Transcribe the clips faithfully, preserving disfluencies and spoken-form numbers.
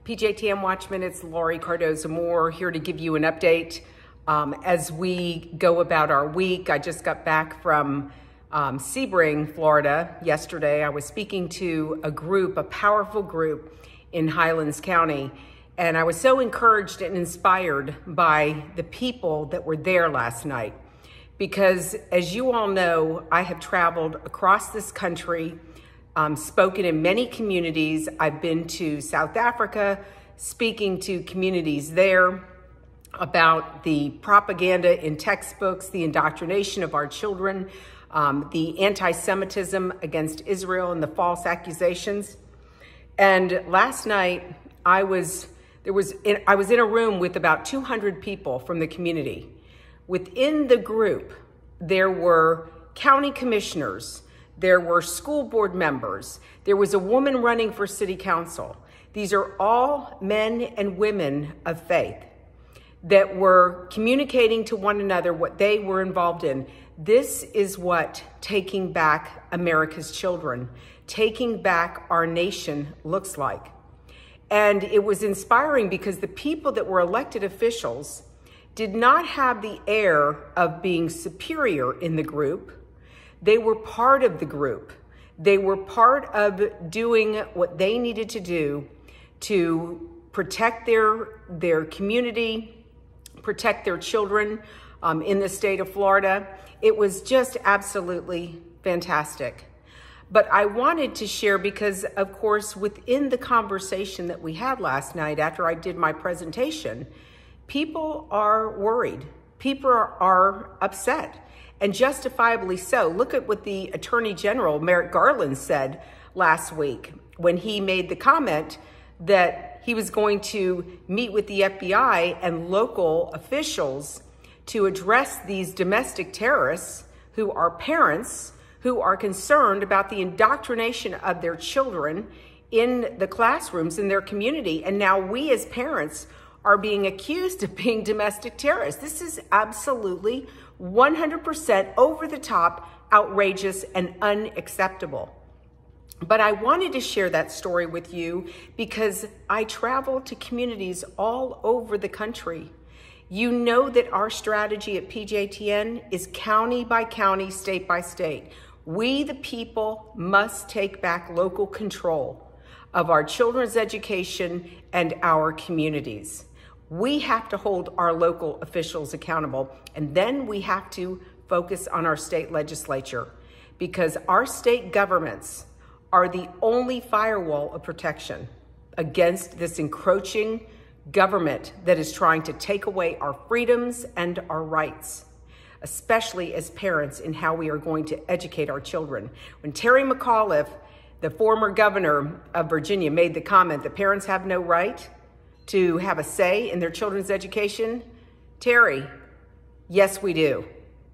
P J T M Watchman, it's Laurie Cardozo-Moore here to give you an update um, as we go about our week. I just got back from um, Sebring, Florida yesterday. I was speaking to a group, a powerful group in Highlands County, and I was so encouraged and inspired by the people that were there last night. Because as you all know, I have traveled across this country, Um, spoken in many communities. I've been to South Africa, speaking to communities there about the propaganda in textbooks, the indoctrination of our children, um, the anti-Semitism against Israel and the false accusations. And last night, I was there was in, I was in a room with about two hundred people from the community. Within the group, there were county commissioners. There were school board members. There was a woman running for city council. These are all men and women of faith that were communicating to one another what they were involved in. This is what taking back America's children, taking back our nation looks like. And it was inspiring because the people that were elected officials did not have the air of being superior in the group. They were part of the group. They were part of doing what they needed to do to protect their, their community, protect their children um, in the state of Florida. It was just absolutely fantastic. But I wanted to share because, of course, within the conversation that we had last night after I did my presentation, people are worried. People are, are upset. And justifiably so. Look at what the Attorney General, Merrick Garland, said last week when he made the comment that he was going to meet with the F B I and local officials to address these domestic terrorists who are parents who are concerned about the indoctrination of their children in the classrooms in their community. And now we as parents are being accused of being domestic terrorists. This is absolutely one hundred percent over the top, outrageous, and unacceptable. But I wanted to share that story with you because I travel to communities all over the country. You know that our strategy at P J T N is county by county, state by state. We, the people, must take back local control of our children's education and our communities. We have to hold our local officials accountable, and then we have to focus on our state legislature because our state governments are the only firewall of protection against this encroaching government that is trying to take away our freedoms and our rights, especially as parents in how we are going to educate our children. When Terry McAuliffe, the former governor of Virginia, made the comment that parents have no right to have a say in their children's education, Terry, yes, we do.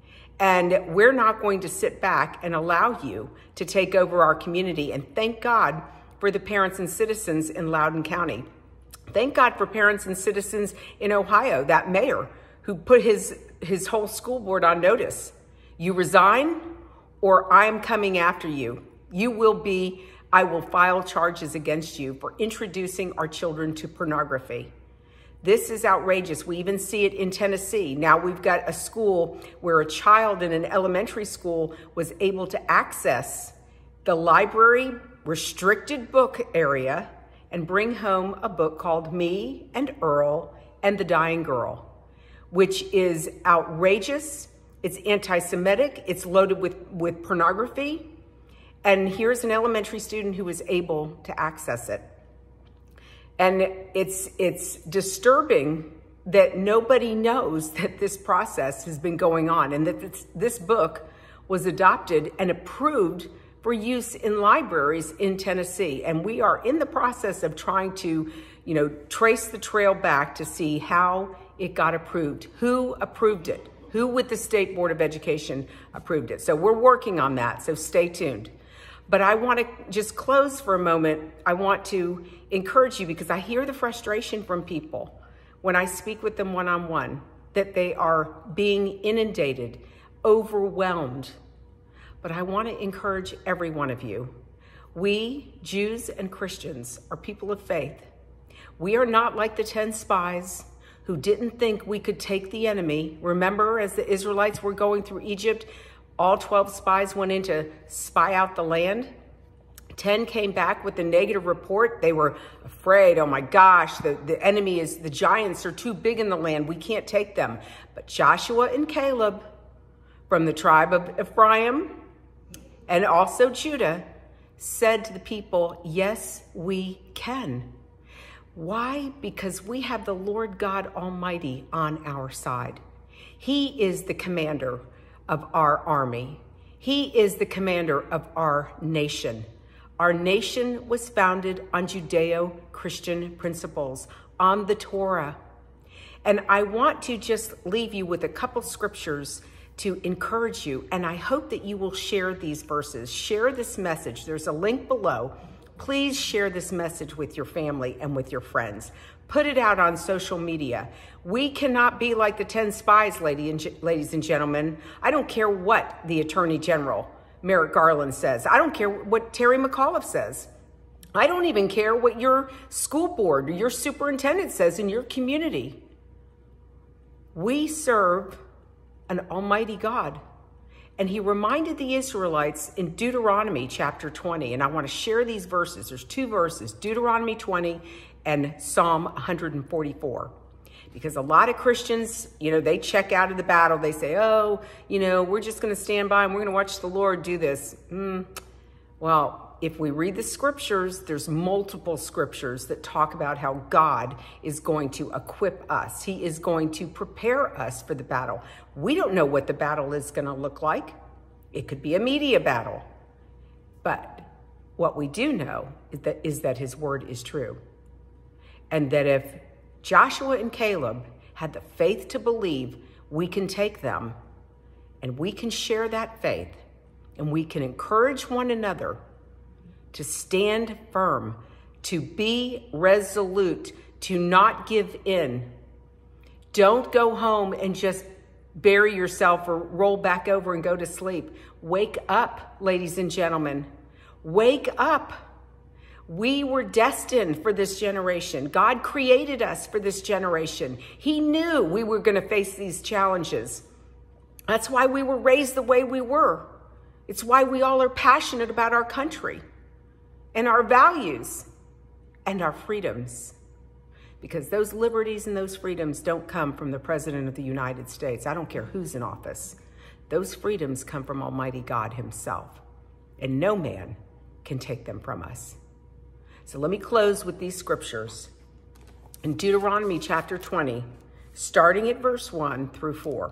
And we're not going to sit back and allow you to take over our community. And thank God for the parents and citizens in Loudoun County. Thank God for parents and citizens in Ohio, that mayor who put his, his whole school board on notice. You resign or I'm coming after you. You will be I will file charges against you for introducing our children to pornography. This is outrageous. We even see it in Tennessee. Now we've got a school where a child in an elementary school was able to access the library restricted book area and bring home a book called Me and Earl and the Dying Girl, which is outrageous. It's anti-Semitic. It's loaded with, with pornography. And here's an elementary student who was able to access it. And it's, it's disturbing that nobody knows that this process has been going on and that this, this book was adopted and approved for use in libraries in Tennessee. And we are in the process of trying to, you know, trace the trail back to see how it got approved, who approved it, who with the State Board of Education approved it. So we're working on that, so stay tuned. But I want to just close for a moment. I want to encourage you because I hear the frustration from people when I speak with them one-on-one, that they are being inundated, overwhelmed. But I want to encourage every one of you. We, Jews and Christians, are people of faith. We are not like the ten spies who didn't think we could take the enemy. Remember, as the Israelites were going through Egypt, all twelve spies went in to spy out the land. ten came back with a negative report. They were afraid. Oh my gosh, the, the enemy is, the giants are too big in the land. We can't take them. But Joshua and Caleb from the tribe of Ephraim and also Judah said to the people, yes, we can. Why? Because we have the Lord God Almighty on our side. He is the commander of our army. He is the commander of our nation. Our nation was founded on Judeo-Christian principles, on the Torah. And I want to just leave you with a couple scriptures to encourage you. And I hope that you will share these verses. Share this message. There's a link below. Please share this message with your family and with your friends. Put it out on social media. We cannot be like the ten spies, lady and, ladies and gentlemen. I don't care what the Attorney General, Merrick Garland, says. I don't care what Terry McAuliffe says. I don't even care what your school board or your superintendent says in your community. We serve an almighty God. And he reminded the Israelites in Deuteronomy chapter twenty, and I want to share these verses. There's two verses, Deuteronomy twenty and Psalm one forty-four. Because a lot of Christians, you know, they check out of the battle. They say, oh, you know, we're just going to stand by and we're going to watch the Lord do this. Mm. Well, if we read the scriptures, there's multiple scriptures that talk about how God is going to equip us. He is going to prepare us for the battle. We don't know what the battle is going to look like. It could be a media battle. But what we do know is that, is that his word is true. And that if Joshua and Caleb had the faith to believe, we can take them and we can share that faith and we can encourage one another to stand firm, to be resolute, to not give in. Don't go home and just bury yourself or roll back over and go to sleep. Wake up, ladies and gentlemen. Wake up. We were destined for this generation. God created us for this generation. He knew we were going to face these challenges. That's why we were raised the way we were. It's why we all are passionate about our country and our values and our freedoms. Because those liberties and those freedoms don't come from the President of the United States. I don't care who's in office. Those freedoms come from Almighty God himself. And no man can take them from us. So let me close with these scriptures. In Deuteronomy chapter twenty, starting at verse one through four.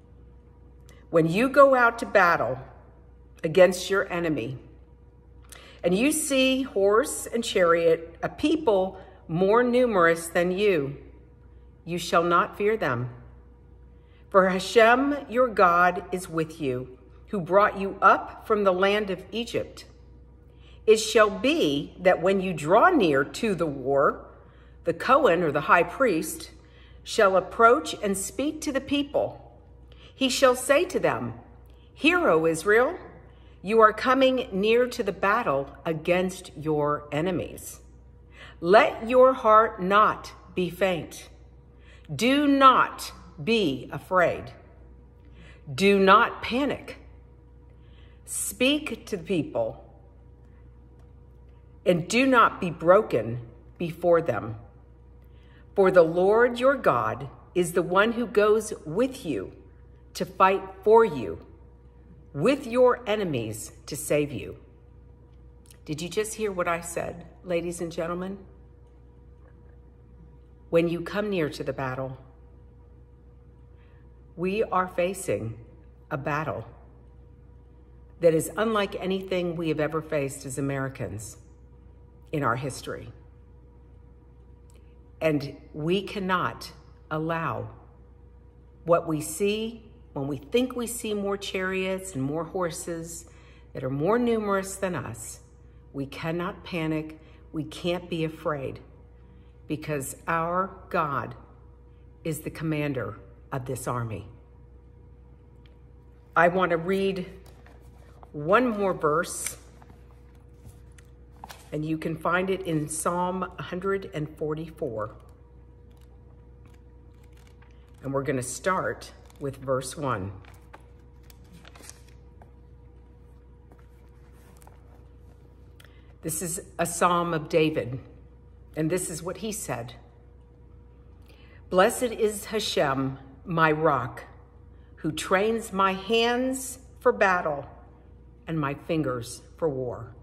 When you go out to battle against your enemy, and you see horse and chariot, a people more numerous than you, you shall not fear them. For Hashem, your God, is with you, who brought you up from the land of Egypt. It shall be that when you draw near to the war, the Cohen, or the high priest, shall approach and speak to the people. He shall say to them, Hear, O Israel, you are coming near to the battle against your enemies. Let your heart not be faint. Do not be afraid. Do not panic. Speak to the people and do not be broken before them. For the Lord your God is the one who goes with you to fight for you, with your enemies to save you. Did you just hear what I said, ladies and gentlemen? When you come near to the battle, we are facing a battle that is unlike anything we have ever faced as Americans in our history. And we cannot allow what we see when we think we see more chariots and more horses that are more numerous than us. We cannot panic. We can't be afraid, because our God is the commander of this army. I want to read one more verse, And you can find it in Psalm one forty-four. And we're going to start with verse one. This is a psalm of David, and this is what he said. Blessed is Hashem, my rock, who trains my hands for battle and my fingers for war.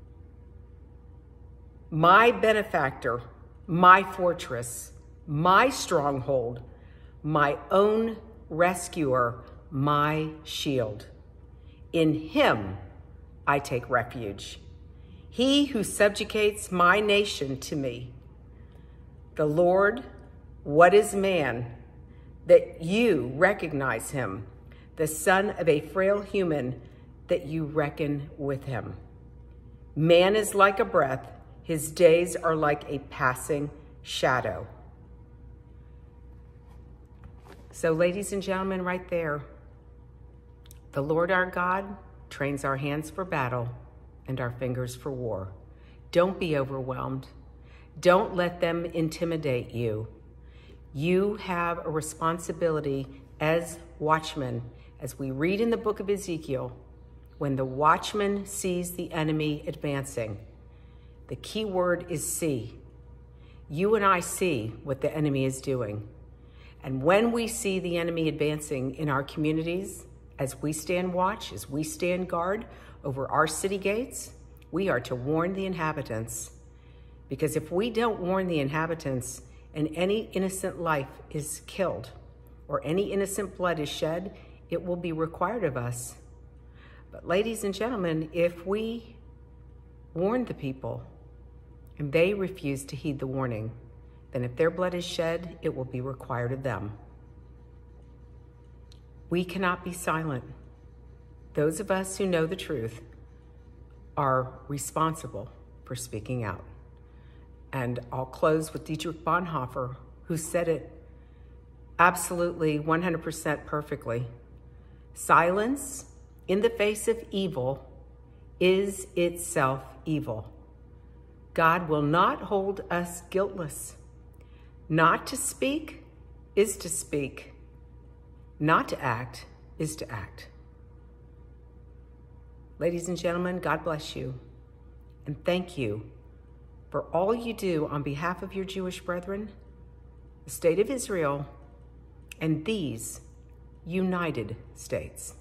My benefactor, my fortress, my stronghold, my own rescuer, my shield. In him I take refuge. He who subjugates my nation to me. The Lord, what is man, that you recognize him, the son of a frail human, that you reckon with him. Man is like a breath, his days are like a passing shadow. So, ladies and gentlemen, right there, the Lord our God trains our hands for battle and our fingers for war. Don't be overwhelmed. Don't let them intimidate you. You have a responsibility as watchmen, as we read in the book of Ezekiel, when the watchman sees the enemy advancing. The key word is see. You and I see what the enemy is doing. And when we see the enemy advancing in our communities, as we stand watch, as we stand guard over our city gates, we are to warn the inhabitants. Because if we don't warn the inhabitants and any innocent life is killed or any innocent blood is shed, it will be required of us. But ladies and gentlemen, if we warn the people and they refuse to heed the warning, then if their blood is shed, it will be required of them. We cannot be silent. Those of us who know the truth are responsible for speaking out. And I'll close with Dietrich Bonhoeffer, who said it absolutely one hundred percent perfectly. Silence in the face of evil is itself evil. God will not hold us guiltless. Not to speak is to speak. Not to act is to act. Ladies and gentlemen, God bless you. And thank you for all you do on behalf of your Jewish brethren, the state of Israel, and these United States.